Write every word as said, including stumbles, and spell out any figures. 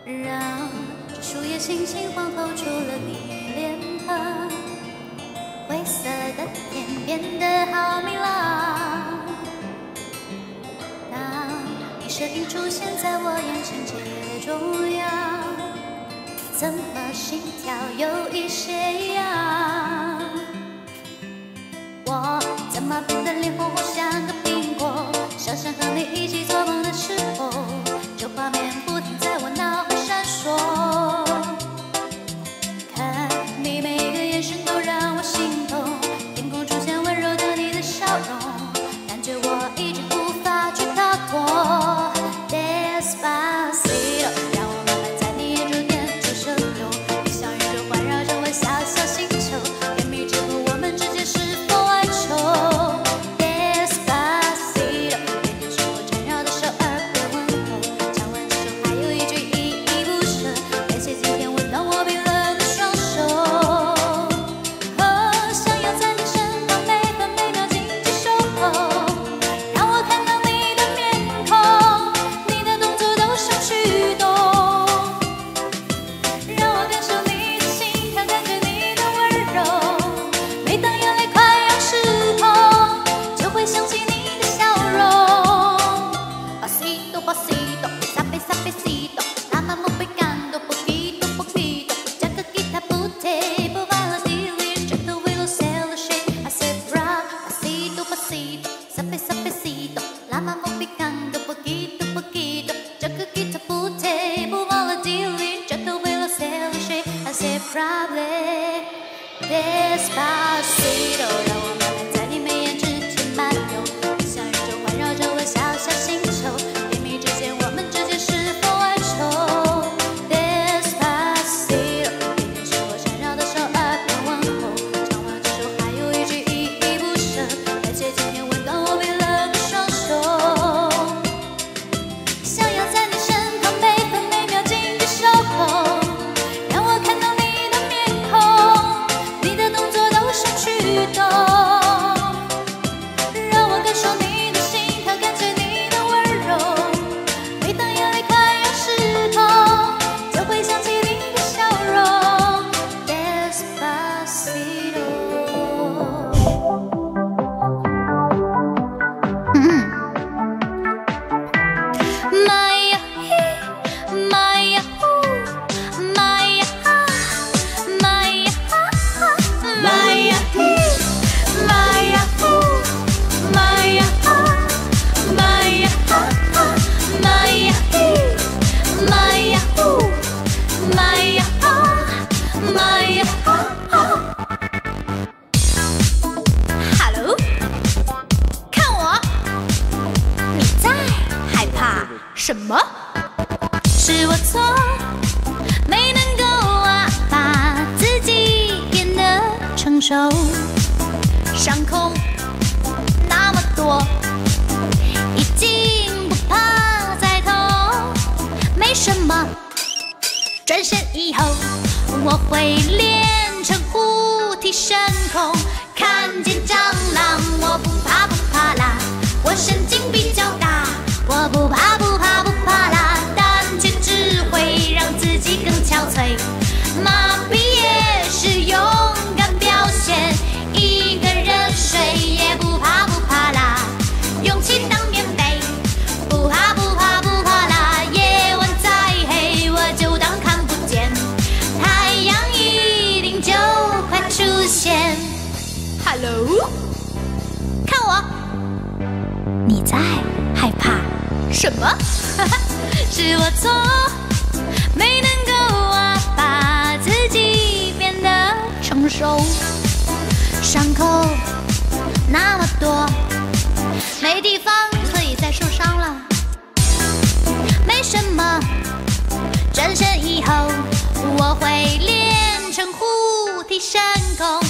让这树叶轻轻晃透出了你脸庞，灰色的天变得好明朗。当你身影出现在我眼前街中央，怎么心跳有一些痒？我怎么变得脸红红像个苹果？想想和你一起做梦的时候，这画面不停在我脑海闪烁。看你每个眼神都让我心动，天空出现温柔的你的笑容，感觉我一直无法去逃脱。Despacito， 让我慢慢在你眼中点出声动，你像宇宙环绕着我小小星球，甜蜜之后我们之间是否哀愁 ？Despacito， 别听说我缠绕的手，耳边问候，唱完这首还有一句依依不舍，感谢今天温暖我冰冷的双手。哦，想要在你身旁每分每秒紧紧守候，让我看到你的面孔，你的动作都像驱动，让我感受你的心跳，感觉你的温柔。每当眼泪快要失控，就会想起你的笑容。Pasito, pasito, sabe, sabecito, amamos pegando poquito, poquito, ya que quita pute, por la dilir, ya te will sell the shade. I said, bra, pasito, pasito, sabe, sabecito, amamos pegando poquito, poquito, ya que quita pute, por la dilir, ya te will sell the shade. I said, probably, despacito, 让我慢慢在你眉眼之间漫游，你像宇宙环绕着我小小星球，甜蜜之间我们之间是否哀愁 ？Despacito， 别听是我缠绕的手，耳边问候，唱完这首还有一句依依不舍，感谢今天温暖我冰冷的双手。想要在你身旁每分每秒紧紧守候，让我看到你的面孔，你的动作都像驱动，让我感受你的心跳，感觉你的温柔。每当眼泪快要失控，就会想起你的笑容。Despacito。Maya, Maya, Maya, Maya, Maya, Maya, Maya, Maya, Maya, Maya, Maya, Maya. Hello， 看我，你在害怕什么？是我错，没能够啊把自己变得成熟，伤口那么多，已经不怕再痛，没什么。转身以后，我会练成护体神功，看见蟑螂我不怕不怕啦，我神经比较大，我不怕不怕不怕啦，胆怯只会让自己更憔悴，麻痹也是勇敢表现，一个人睡也不怕不怕啦，勇气当棉被，不怕不怕不怕啦，夜晚再黑我就当看不见，太阳一定就快出现。Hello， 看我，你在害怕什么？是我错，没能够啊把自己变得成熟，伤口那么多，没地方可以再受伤了，没什么。转身以后，我会练成护体神功。